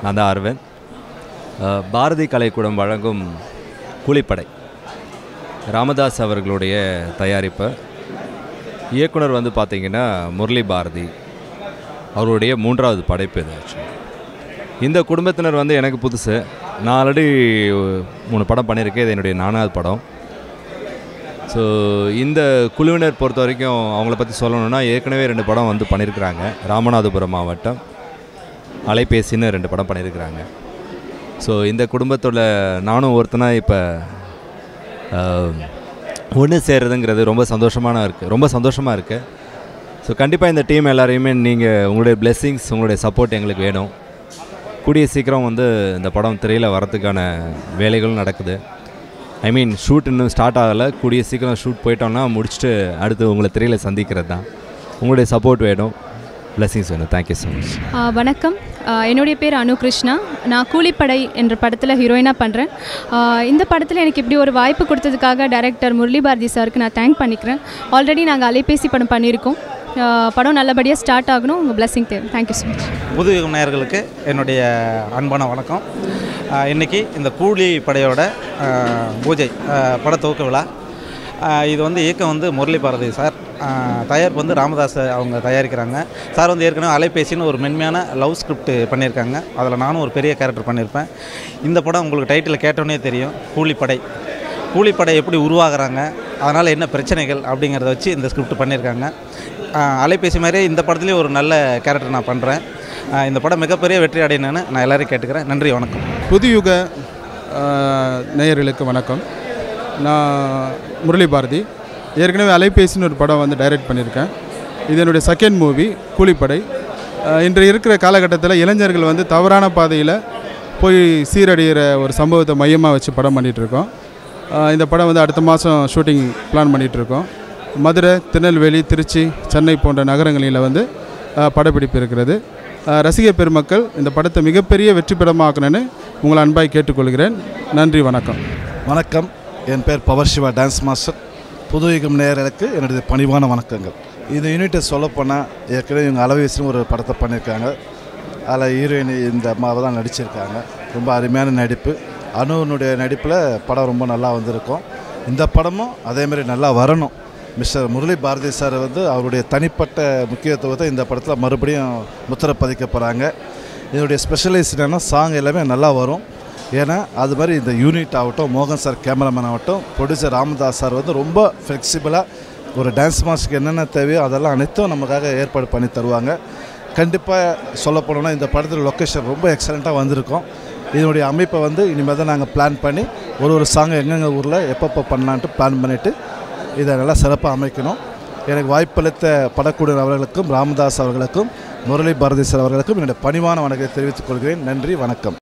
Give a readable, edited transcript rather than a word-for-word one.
நான் தான் அரவிந்த். பாரதி கலைக்கூடம் வழங்கும் கூலிப்படை ராமதாஸ் அவர்களுடைய தயாரிப்பு. இயக்குனர் வந்து பார்த்திங்கன்னா முரளி பாரதி அவருடைய 3வது படைப்பு இது. இந்த குடும்பத்தினர் வந்து எனக்கு புதுசு. நான் ஆல்ரெடி 3 படம் பண்ணியிருக்கேன். இது என்னுடைய 4வது படம். ஸோ இந்த குழுவினர் பொறுத்த வரைக்கும் அவங்கள பற்றி சொல்லணுன்னா, ஏற்கனவே 2 படம் வந்து பண்ணியிருக்கிறாங்க. ராமநாதபுரம் மாவட்டம், அலைபேசின்னு 2 படம் பண்ணியிருக்கிறாங்க. ஸோ இந்த குடும்பத்தோட நானும் ஒருத்தனாக இப்போ ஒன்று சேர்றதுங்கிறது ரொம்ப சந்தோஷமாக இருக்குது. ஸோ கண்டிப்பாக இந்த டீம் எல்லாரையுமே நீங்கள் உங்களுடைய பிளெஸ்ஸிங்ஸ், உங்களுடைய சப்போர்ட் எங்களுக்கு வேணும். கூடிய சீக்கிரம் வந்து இந்த படம் திரையில் வரத்துக்கான வேலைகளும் நடக்குது. ஷூட் இன்னும் ஸ்டார்ட் ஆகலை. கூடிய சீக்கிரம் ஷூட் போயிட்டோம்னா முடிச்சுட்டு அடுத்து உங்களை திரையில் சந்திக்கிறது தான். உங்களுடைய சப்போர்ட் வேணும், பிளெஸிங்ஸ் வேணும். Thank you so much. வணக்கம், என்னுடைய பேர் அனு கிருஷ்ணா. நான் கூலிப்படை என்ற படத்தில் ஹீரோயினாக பண்ணுறேன். இந்த படத்தில் எனக்கு இப்படி ஒரு வாய்ப்பு கொடுத்ததுக்காக டைரக்டர் முரளி பாரதி சாருக்கு நான் தேங்க் பண்ணிக்கிறேன். ஆல்ரெடி நாங்கள் அலைபேசி படம் பண்ணியிருக்கோம். படம் நல்லபடியாக ஸ்டார்ட் ஆகணும். உங்கள் பிளெஸிங் தேவை. Thank you so much. புது நேயர்களுக்கு என்னுடைய அன்பான வணக்கம். இன்றைக்கி இந்த கூலி படையோட பூஜை பட துவக்க விழா. இது வந்து இயக்கம் வந்து முரளி பாரதி சார், தயாரிப்பு வந்து ராமதாஸ் அவங்க தயாரிக்கிறாங்க. சார் வந்து ஏற்கனவே அலைபேசின்னு ஒரு மென்மையான லவ் ஸ்கிரிப்ட் பண்ணியிருக்காங்க. அதில் நானும் ஒரு பெரிய கேரக்டர் பண்ணியிருப்பேன். இந்த படம் உங்களுக்கு டைட்டில் கேட்டோன்னே தெரியும், கூலிப்படை. கூலிப்படை எப்படி உருவாகிறாங்க, அதனால் என்ன பிரச்சனைகள் அப்படிங்கிறத வச்சு இந்த ஸ்கிரிப்ட் பண்ணியிருக்காங்க. அலைபேசி மாதிரியே இந்த படத்துலேயும் ஒரு நல்ல கேரக்டர் நான் பண்ணுறேன். இந்த படம் மிகப்பெரிய வெற்றி அடையணுன்னு நான் எல்லோரும் கேட்டுக்கிறேன். நன்றி, வணக்கம். புதுயுக நேயர்களுக்கு வணக்கம். நான் முரளி பாரதி. ஏற்கனவே அலைபேசின்னு ஒரு படம் வந்து டைரக்ட் பண்ணியிருக்கேன். இது என்னுடைய செகண்ட் மூவி கூலிப்படை. இன்று இருக்கிற காலகட்டத்தில் இளைஞர்கள் வந்து தவறான பாதையில் போய் சீரடைகிற ஒரு சம்பவத்தை மையமாக வச்சு படம் பண்ணிகிட்ருக்கோம். இந்த படம் வந்து அடுத்த மாதம் ஷூட்டிங் பிளான் பண்ணிகிட்ருக்கோம். மதுரை, திருநெல்வேலி, திருச்சி, சென்னை போன்ற நகரங்களில் வந்து படப்பிடிப்பு இருக்கிறது. ரசிக பெருமக்கள் இந்த படத்தை மிகப்பெரிய வெற்றி படமாக்கணுன்னு உங்களை அன்பாய் கேட்டுக்கொள்கிறேன். நன்றி, வணக்கம். வணக்கம், என் பேர் power Siva, dance master. Puthuyugam நேயர்களுக்கு என்னுடைய பணிவான வணக்கங்கள். இந்த யூனிட்டை சொல்லப்போனால் ஏற்கனவே இவங்க அலைபேசின்னு ஒரு படத்தை பண்ணியிருக்காங்க. அதில் ஹீரோயின் இந்த அம்மாவை தான் நடிச்சிருக்காங்க. ரொம்ப அருமையான நடிப்பு. அனுனுடைய நடிப்பில் படம் ரொம்ப நல்லா வந்திருக்கும். இந்த படமும் அதேமாதிரி நல்லா வரணும். மிஸ்டர் முரளி பாரதி சார் வந்து அவருடைய தனிப்பட்ட முக்கியத்துவத்தை இந்த படத்தில் மறுபடியும் முத்திரை பதிக்க போகிறாங்க. இதனுடைய ஸ்பெஷலைஸ் என்னென்னா சாங் எல்லாமே நல்லா வரும். ஏன்னா அது மாதிரி இந்த யூனிட் ஆகட்டும், மோகன் சார் கேமராமேன் ஆகட்டும், ப்ரொடியூசர் ராமதாஸ் சார் வந்து ரொம்ப ஃப்ளெக்சிபிளாக ஒரு டான்ஸ் மாஸ்டருக்கு என்னென்ன தேவையோ அதெல்லாம் அனைத்தும் நமக்காக ஏற்பாடு பண்ணி தருவாங்க. கண்டிப்பாக சொல்ல போனோம்னா இந்த படத்தில் லொக்கேஷன் ரொம்ப எக்ஸலண்ட்டாக வந்திருக்கும். இதனுடைய அமைப்பை வந்து இனிமேல் தான் நாங்கள் பிளான் பண்ணி ஒரு சாங் எங்கெங்கே ஊரில் எப்பப்போ பண்ணலான்ட்டு பிளான் பண்ணிவிட்டு இதை நல்லா சிறப்பாக அமைக்கணும். எனக்கு வாய்ப்பளித்த படக்குழுவினர் அவர்களுக்கும், ராமதாஸ் அவர்களுக்கும், முரளி பாரதி சார் அவர்களுக்கும் என்னுடைய பணிவான வணக்கத்தை தெரிவித்துக் கொள்கிறேன். நன்றி, வணக்கம்.